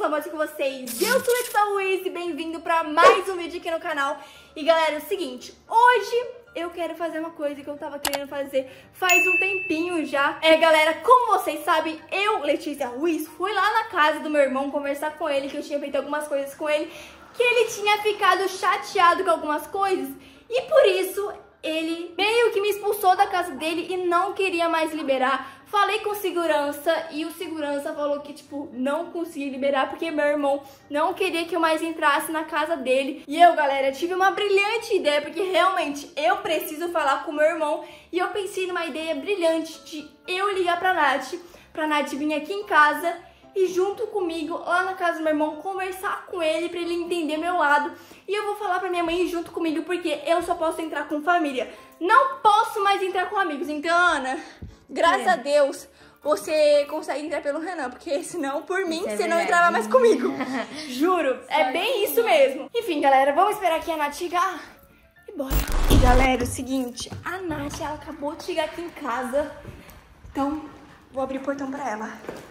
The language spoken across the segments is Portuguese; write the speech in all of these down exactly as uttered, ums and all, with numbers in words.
famosa com vocês? Eu sou a Letícia Ruiz e bem-vindo pra mais um vídeo aqui no canal. E galera, é o seguinte, hoje eu quero fazer uma coisa que eu tava querendo fazer faz um tempinho já. É galera, como vocês sabem, eu, Letícia Ruiz, fui lá na casa do meu irmão conversar com ele, que eu tinha feito algumas coisas com ele, que ele tinha ficado chateado com algumas coisas e por isso ele meio que me expulsou da casa dele e não queria mais liberar. Falei com o segurança e o segurança falou que, tipo, não conseguia liberar porque meu irmão não queria que eu mais entrasse na casa dele. E eu, galera, tive uma brilhante ideia, porque realmente eu preciso falar com meu irmão. E eu pensei numa ideia brilhante de eu ligar pra Nath, pra Nath vir aqui em casa e junto comigo, lá na casa do meu irmão, conversar com ele pra ele entender meu lado. E eu vou falar pra minha mãe ir junto comigo, porque eu só posso entrar com família. Não posso mais entrar com amigos. Então, Ana, graças é. a Deus, você consegue entrar pelo Renan, porque senão, por mim, é você não entrava mais comigo. Juro, é bem isso mesmo. Enfim, galera, vamos esperar aqui a Nath chegar e bora. E, galera, é o seguinte, a Nath, ela acabou de chegar aqui em casa, então vou abrir o portão pra ela.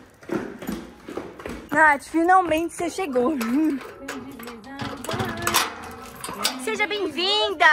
Nath, finalmente você chegou, juro. Seja bem-vinda!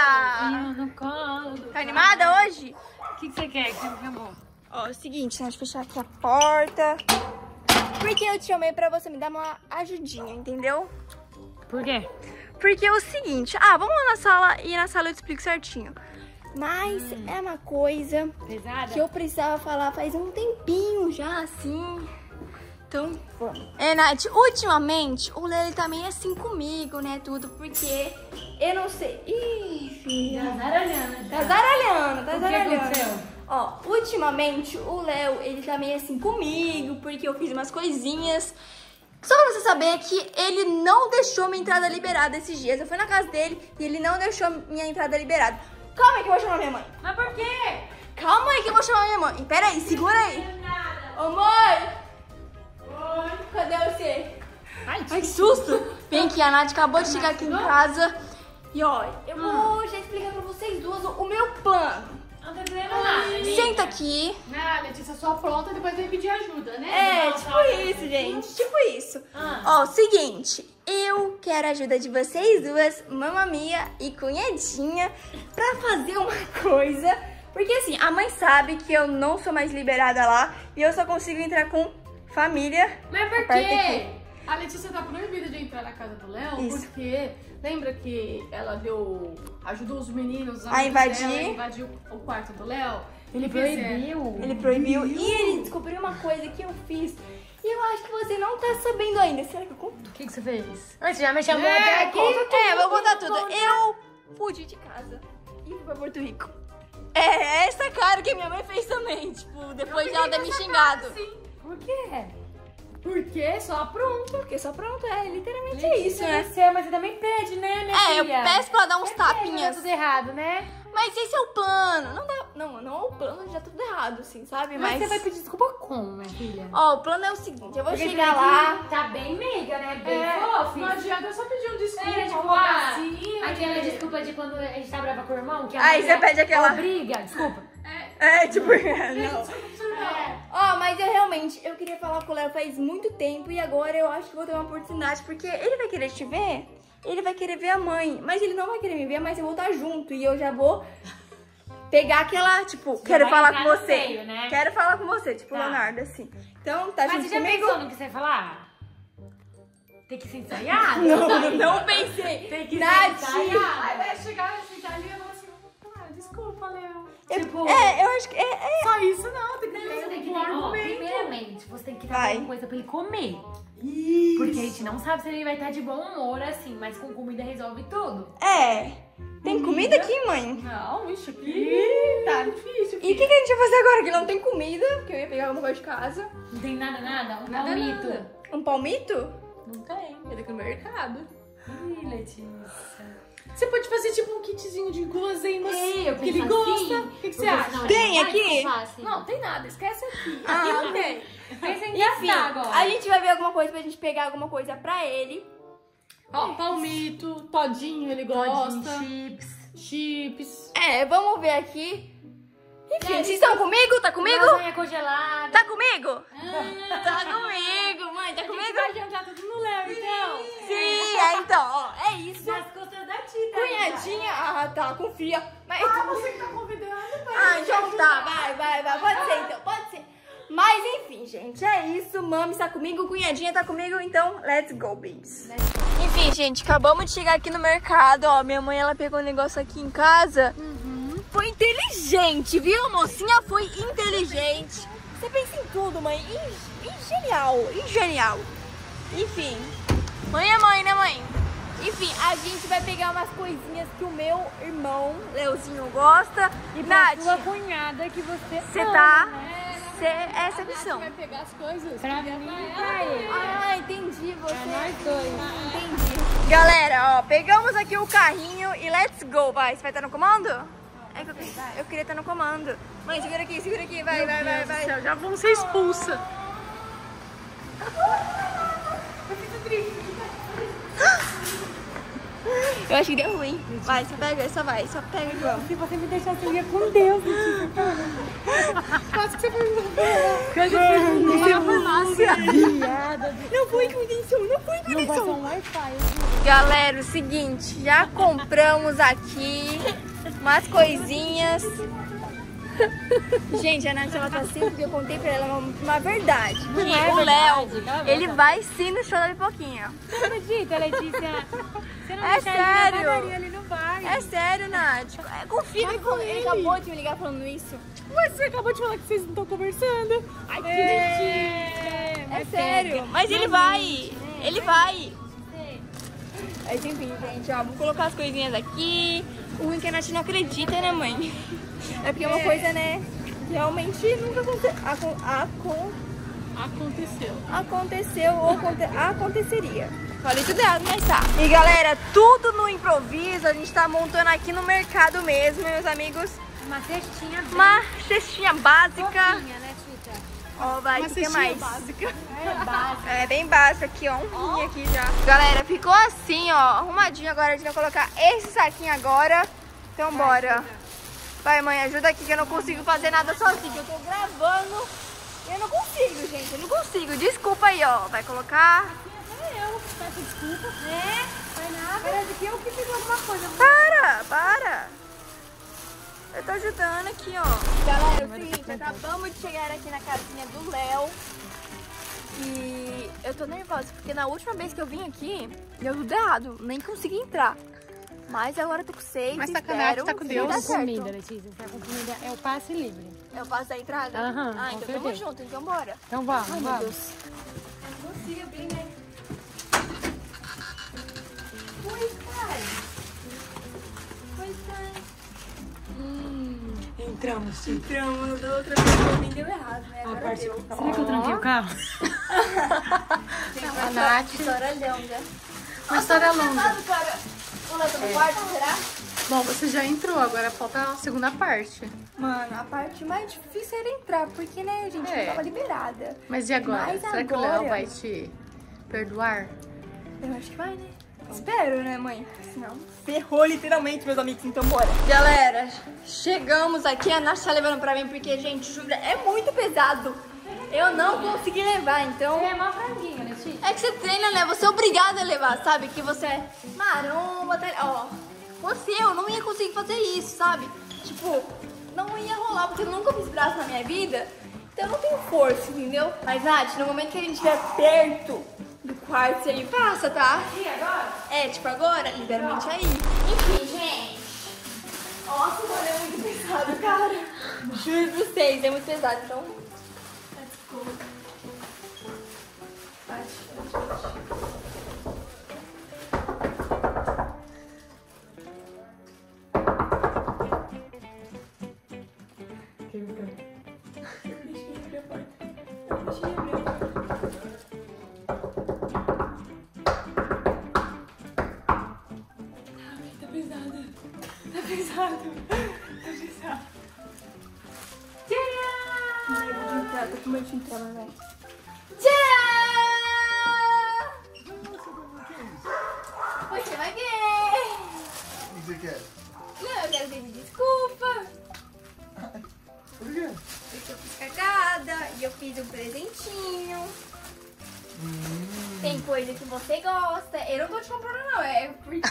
Tá animada hoje? O que, que você quer? Que acabou? Ó, é o seguinte, Nath, fechar aqui a porta. Porque eu te chamei pra você me dar uma ajudinha, entendeu? Por quê? Porque é o seguinte, ah, vamos lá na sala e na sala eu te explico certinho. Mas hum. é uma coisa Pesada? que eu precisava falar faz um tempinho já, assim. Então, vamos. É, Nath, ultimamente o Léo tá meio assim comigo, né, tudo, porque eu não sei. Ih, filha. Tá zaralhando. Tá zaralhando, tá zaralhando. O que aconteceu? Ó, ultimamente o Léo, ele tá meio assim comigo, porque eu fiz umas coisinhas. Só pra você saber que ele não deixou minha entrada liberada esses dias. Eu fui na casa dele e ele não deixou minha entrada liberada. Calma aí que eu vou chamar minha mãe. Mas por quê? Calma aí que eu vou chamar minha mãe. Pera aí, segura aí. Ô, mãe! Oi, cadê você? Ai, Ai, que susto! Vem aqui, a Nath acabou de chegar aqui em casa. E ó, eu vou já explicar pra vocês duas o meu plano. Não tá entendendo nada. Senta aqui. Ah, Letícia, só pronta, depois vem pedir ajuda, né? É, Não, tipo tá, isso, gente. Tipo isso. Ah. Ó, seguinte. Eu quero a ajuda de vocês duas, mamamia e cunhadinha, pra fazer uma coisa. Porque assim, a mãe sabe que eu não sou mais liberada lá e eu só consigo entrar com família. Mas por quê? A Letícia tá proibida de entrar na casa do Léo, Isso. porque lembra que ela deu, ajudou os meninos A invadir. dela, a invadir o quarto do Léo? Ele proibiu. Ele proibiu e ele descobriu uma coisa que eu fiz. E eu acho que você não tá sabendo ainda. Será que eu conto? O que, que você fez? Mas você já me chamou É, até aqui. conta tudo, É, vou contar conta, tudo. conta. Eu fugi de casa e fui pra Porto Rico. É essa cara que a minha mãe fez também, tipo, depois de ela ter me xingado. Por quê? Por quê? Só pronta. Porque só pronto, é literalmente é isso, né? Você, mas você também pede, né, minha É, eu filha? peço pra ela dar uns Você pede, tapinhas. tá tudo errado, né? Mas esse é o plano. Não dá. Não, não é o plano, já tudo errado, assim, sabe? Mas, Mas. você vai pedir desculpa como, minha filha? Ó, o plano é o seguinte, eu vou Porque chegar tem lá. que Tá bem meiga, né? Bem É, fofa. não adianta, eu só pedir um desculpa, É, tipo, uma ah, gracinha. aquela de- desculpa de quando a gente tá brava com o irmão, que a Aí mãe você pede aquela- Obriga, desculpa. É, tipo. Não. É. Ó, mas eu realmente, eu queria falar com o Léo faz muito tempo e agora eu acho que vou ter uma oportunidade, porque ele vai querer te ver, ele vai querer ver a mãe, mas ele não vai querer me ver, mas eu vou estar junto e eu já vou pegar aquela, tipo, Você quero vai falar entrar com no você, meio, né? quero falar com você, tipo, Tá. Leonardo, assim. Então, tá Mas junto você já comigo? pensou no que você vai falar? Tem que se ensaiar? Não, não pensei. Tem que Nath. se ensaiar. Aí vai chegar assim, tá ali e falar assim, ah, desculpa, Léo. Eu- Tipo- é, eu acho que é, é. Só isso não, tem que Você ter tem que um ter, ó, argumento. primeiramente, você tem que dar Vai. alguma coisa pra ele comer. Isso. Porque a gente não sabe se ele vai estar de bom humor assim, mas com comida resolve tudo. É. Tem comida aqui, mãe? Não, isso aqui tá difícil. E o que, que a gente vai fazer agora? Que não tem comida, porque eu ia pegar alguma coisa de casa. Não tem nada, nada? Um Nada, palmito. nada. Um palmito? Não tem, é daqui no mercado. Ih, Letícia. Você pode fazer tipo um kitzinho de guloseimas Ei, eu que ele penso assim, gosta. O que, que você eu penso, acha? não, Tem vai aqui? desculpar, assim. Não, tem nada, esquece aqui. Ah. Aqui não tem. Pensa em Enfim, gastar agora. a gente vai ver alguma coisa pra gente pegar alguma coisa pra ele. Ó, palmito, todinho ele gosta. Todinho, chips. Chips. É, vamos ver aqui. Enfim, É, vocês estão comigo? Tá comigo? Lasanha congelada. Tá comigo? Tá comigo, mãe, tá A gente comigo? vai jantar tudo no Léo. então, ó, é isso. Nas costas da Tita. Cunhadinha, ah, tá, confia. Mas... Ah, você que tá convidando. Ah, então tá, vai, vai, vai, pode ser então, pode ser. Mas enfim, gente, é isso. Mami está comigo, cunhadinha tá comigo, então let's go, babies. Enfim, gente, acabamos de chegar aqui no mercado, ó. Minha mãe, ela pegou um negócio aqui em casa. Uhum. Foi inteligente, viu? A mocinha foi inteligente. Você pensa em tudo, mãe. E, e genial, e genial. Enfim, mãe é mãe, né, mãe? Enfim, a gente vai pegar umas coisinhas que o meu irmão, Leozinho, gosta. E Nath, pra sua cunhada que você você ama, tá... né? Cê, essa é a missão. Vai pegar as coisas. Pra mim e pra ele. Ah, entendi você. Pra nós dois. Entendi. Galera, ó, pegamos aqui o carrinho e let's go, vai. Você vai estar no comando? É que eu, eu queria estar no comando. Mãe, segura aqui, segura aqui, vai, vai, vai, vai. Céu, já vão ser expulsa. Eu acho que deu ruim. Vai, só pega, só vai, só pega e vamos. Se você me deixasse, eu ia com Deus. Quase que você foi me Não foi com intenção, não foi com Não vai ser intenção. um Wi-Fi. Galera, o seguinte, já compramos aqui umas coisinhas. Gente, a Nath, ela tá sempre, porque eu contei pra ela uma, uma verdade. Que Não é o verdade, Léo, cala a ele boca. vai sim no show da Pipoquinha. Você acredita, Letícia? Você não É deixar ele na sério? padaria, ele não vai. É sério, Nath. É, confia, ele, ele acabou de me ligar falando isso. Mas você acabou de falar que vocês não estão conversando. Ai, que Letícia. É sério, mas ele vai. Ele vai. Mas enfim, gente, ó, vou colocar as coisinhas aqui. O ruim é que a Nath não acredita, né, mãe? É porque é uma coisa, né, que realmente nunca aconte acon acon Aconteceu. aconteceu ou aconte aconteceria. Falei tudo errado, mas tá. E galera, tudo no improviso, a gente tá montando aqui no mercado mesmo, meus amigos. Uma cestinha bem Uma cestinha básica. fofinha, né, Tita? Ó, vai, Uma o que cestinha mais? básica. É básica. É bem básico aqui, ó, um rim aqui já. Galera, ficou assim, ó, arrumadinho agora. A gente vai colocar esse saquinho agora. Então bora. Vai, mãe, ajuda aqui que eu não consigo fazer nada sozinho. Eu tô gravando e eu não consigo, gente. Eu não consigo. Desculpa aí, ó. Vai colocar. Eu peço desculpa. É, vai nada. Parece que eu que fiz alguma coisa. Para, para. Eu tô ajudando aqui, ó. Galera, é o seguinte, acabamos de chegar aqui na casinha do Léo. E eu tô nervosa, porque na última vez que eu vim aqui, deu tudo errado. Nem consegui entrar. Mas agora eu tô com seis, Mas tá com a Nath, espero tá com que Deus. dê Com certo. comida, Letícia. Se tá com comida, é o passe livre. Eu passo da entrada? Aham, ah, com então tamo certeza. junto, então bora. Então vamos, Ai, meu vamos. Deus. Eu não consigo abrir, né? Pois cai. Pois cai. Hum. Entramos, Entramos, da outra vez nem deu errado, né? Agora parte- deu. Será que eu tranquei o carro? A Nath. História longa. Uma história longa. Sabe, cara? Vamos lá, tô no quarto, será? Bom, você já entrou, agora falta a segunda parte. Mano, a parte mais difícil era entrar, porque, né, a gente É. não tava liberada. Mas e agora? Mas Será que o Léo agora- vai te perdoar? Eu acho que vai, né? Espero, né, mãe? Senão ferrou literalmente, meus amigos. Então bora. Galera, chegamos aqui. A Nath tá levando pra mim porque, gente, jura, é muito pesado. Eu não consegui levar, então... Você é uma franguinha, Letícia. É que você treina, né? Você é obrigado a levar, sabe? Que você é maromba, tá... Ó, você, eu não ia conseguir fazer isso, sabe? Tipo, não ia rolar, porque eu nunca fiz braço na minha vida. Então eu não tenho força, entendeu? Mas, Nath, no momento que a gente estiver perto do quarto, você me passa, tá? E agora? É, tipo agora, liberalmente aí. Enfim, gente. Nossa, mano, é muito pesado, cara. Juro pra vocês, é muito pesado, então... Let's go. Bate, bate, bate. Deixa eu abrir a porta. Deixa eu abrir a porta. Tá pesado. Tá pesado. Tá pesado. Tcharam! Tem coisa que você gosta. Eu não tô te comprando, não. É porque...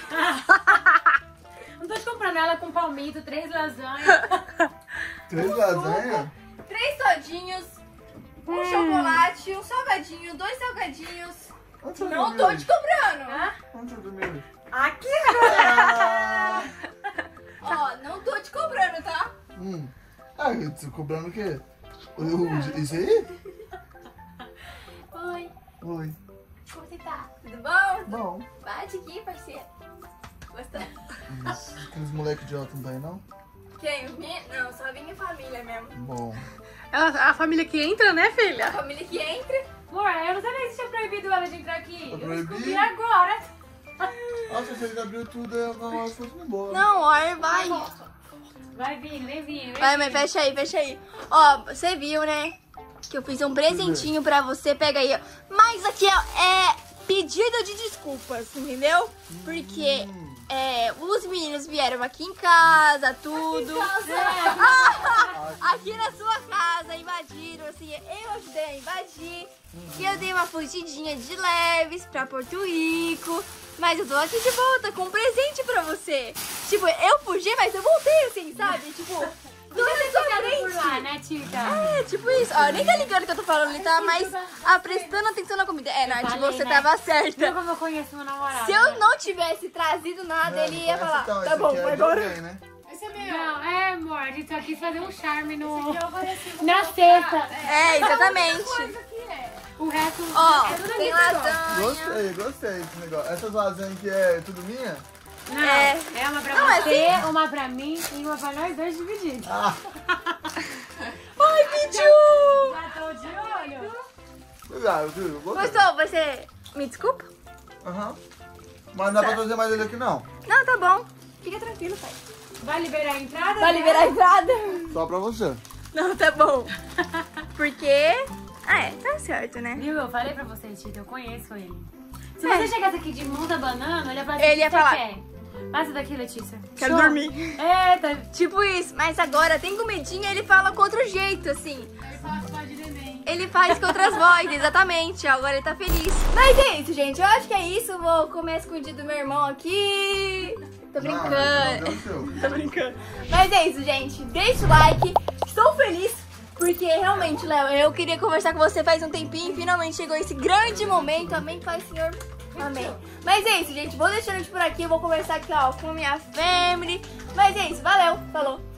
Não tô te comprando ela com palmito, três lasanhas. Três lasanhas? Três todinhos, um hum. chocolate, um salgadinho, dois salgadinhos. Onde você não dormiu tô hoje? te comprando. Hã? Onde você dormiu? Aqui, Ah, Ó, não tô te comprando, tá? hum. Ah, eu tô cobrando o quê? O- Isso aí? Oi, Oi. como você tá? Tudo bom? Bom. Bate aqui, parceiro. Gostou? Isso. Aqueles moleque idiota não tá aí, não? Quem? Os meninos? Não, só a minha família mesmo. Bom. A, a família que entra, né, A filha? família que entra. amor, eu não sabia se tinha proibido ela de entrar aqui. Tá Eu proibido? descobri agora. Nossa, se ele abriu tudo, eu não fosse embora. Não, olha, vai. Vai vindo, vem vindo. Vai, mãe, fecha aí, fecha aí. Ó, você viu, né? Que eu fiz um presentinho pra você. Pega aí, ó. Mas aqui ó, é pedido de desculpas, entendeu? Porque Hum. é, os meninos vieram aqui em casa, tudo. Aqui na sua casa, invadiram, assim, eu ajudei a invadir. E eu dei uma fugidinha de leves pra Porto Rico. Mas eu tô aqui de volta com um presente pra você. Tipo, eu fugi, mas eu voltei assim, sabe? Tipo, tudo na sua por lá, frente. né, Tita? É, tipo isso. Ó, nem tá ligando que eu tô falando, ele tá mais ah, prestando atenção na comida. É, Nath, falei, você né? tava Viu certa. como eu conheço meu namorado? Se eu não tivesse trazido nada, ele ia Essa, falar, então, tá esse bom, aqui é vai de embora. alguém, né? Esse é meu. Não, é, amor, a gente só quis fazer um charme no... Eu falei assim, vou na colocar- sexta. É, exatamente. Coisa que é. O resto... Ó, é tudo tem muito igual. lasanha. Gostei, gostei desse negócio. Essas lasanhas aqui é tudo minha? Não, É. é, uma pra Não, é você, uma pra mim e uma pra nós dois divididos. Ah, Ai, Pichu! Já tô de olho. legal, viu? Gostei. Gostou? Você me desculpa? Aham. Mas não dá pra trazer mais ele aqui, não. Não, tá bom. Fica tranquilo, pai. Vai liberar a entrada? Vai né? liberar a entrada? Só pra você. Não, tá bom. Porque... Ah, é, tá certo, né? Viu? Eu falei pra você, Tita, eu conheço ele. Se É. você chegasse aqui de mundo banana, ele ia falar assim, Ele ia "O que falar, você quer? Passa daqui, Letícia. Quero Show." dormir. É, tá... Tipo isso, mas agora tem comidinha, ele fala com outro jeito, assim. Ele fala só de neném. Ele faz com outras vozes, exatamente. Agora ele tá feliz. Mas é isso, gente. Eu acho que é isso. Vou comer escondido do meu irmão aqui. Tô brincando. Ah, não, deu o seu. Tô brincando. Mas é isso, gente. Deixa o like. Estou feliz. Porque realmente, Léo, eu queria conversar com você faz um tempinho. Finalmente chegou esse grande momento. Amém, Pai, Senhor. Amém. Mas é isso, gente. Vou deixando por aqui. Eu vou conversar aqui, ó, com minha family. Mas é isso. Valeu. Falou.